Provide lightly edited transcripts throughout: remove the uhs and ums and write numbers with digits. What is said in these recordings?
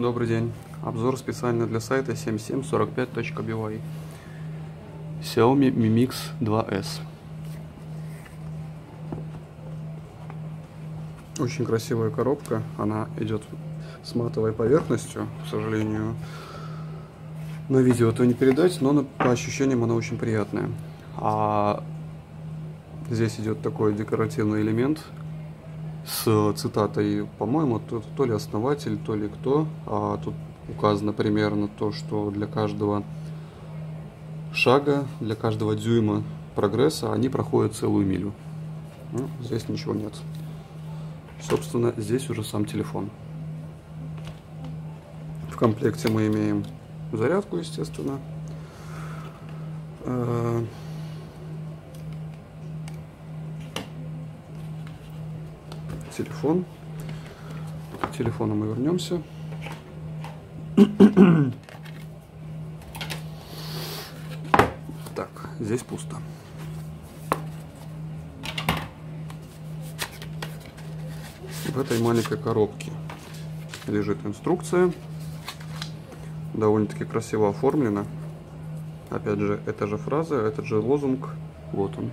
Добрый день. Обзор специально для сайта 7745.by. Xiaomi Mi Mix 2S. Очень красивая коробка. Она идет с матовой поверхностью. К сожалению, на видео это не передать, но по ощущениям она очень приятная. А здесь идет такой декоративный элемент с цитатой, по-моему, то ли основатель, то ли кто. Тут указано примерно то, что для каждого шага, для каждого дюйма прогресса они проходят целую милю. Ну, здесь ничего нет. Собственно, здесь уже сам телефон. В комплекте мы имеем зарядку, естественно. Телефон. К телефону мы вернемся. Так, здесь пусто. В этой маленькой коробке лежит инструкция. Довольно-таки красиво оформлена. Опять же, эта же фраза, этот же лозунг. Вот он.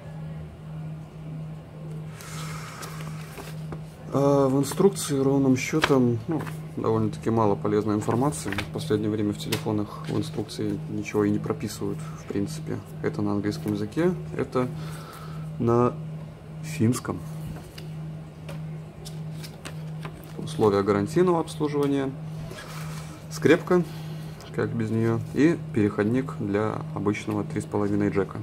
В инструкции ровным счетом довольно-таки мало полезной информации. В последнее время в телефонах в инструкции ничего и не прописывают, в принципе. Это на английском языке, это на финском. Условия гарантийного обслуживания, скрепка, как без нее, и переходник для обычного 3,5 джека.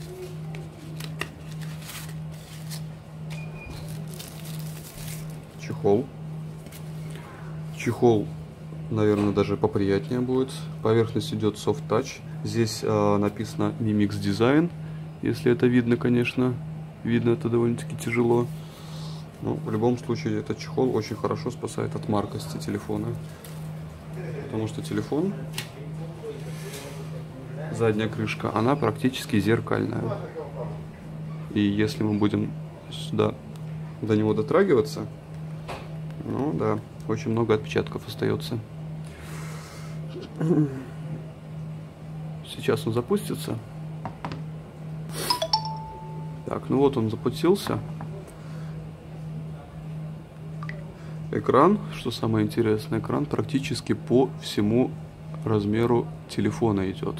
Чехол. Чехол, наверное, даже поприятнее будет. Поверхность идет Soft Touch. Здесь написано Mi Mix Design. Если это видно, конечно. Видно это довольно-таки тяжело. Но в любом случае этот чехол очень хорошо спасает от маркости телефона. Потому что телефон, задняя крышка, она практически зеркальная. И если мы будем сюда до него дотрагиваться, ну да, очень много отпечатков остается. Сейчас он запустится. Так, ну вот он запустился. Экран, что самое интересное, экран практически по всему размеру телефона идет.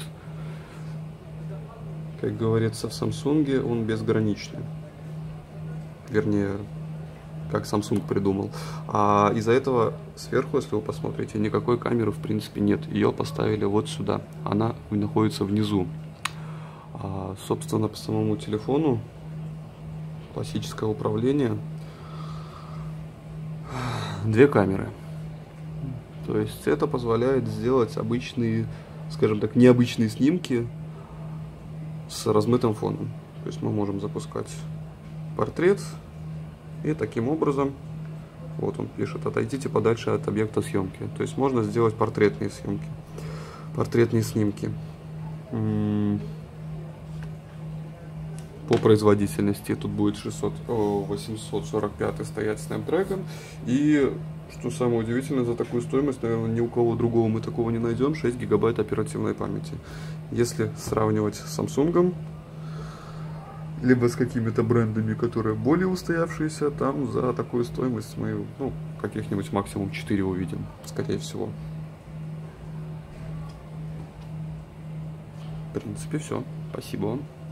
Как говорится в Samsung, он безграничный. Вернее, как Samsung придумал. А из-за этого сверху, если вы посмотрите, никакой камеры в принципе нет. Ее поставили вот сюда. Она находится внизу. Собственно, по самому телефону классическое управление. Две камеры. То есть это позволяет сделать обычные, скажем так, необычные снимки с размытым фоном. То есть мы можем запускать портрет. И таким образом, вот он пишет, отойдите подальше от объекта съемки. То есть можно сделать портретные съемки, портретные снимки. По производительности тут будет 845 стоять Snapdragon. И, что самое удивительное, за такую стоимость, наверное, ни у кого другого мы такого не найдем, 6 гигабайт оперативной памяти. Если сравнивать с Samsung, либо с какими-то брендами, которые более устоявшиеся, там за такую стоимость мы, каких-нибудь максимум 4 увидим, скорее всего. В принципе, все. Спасибо вам.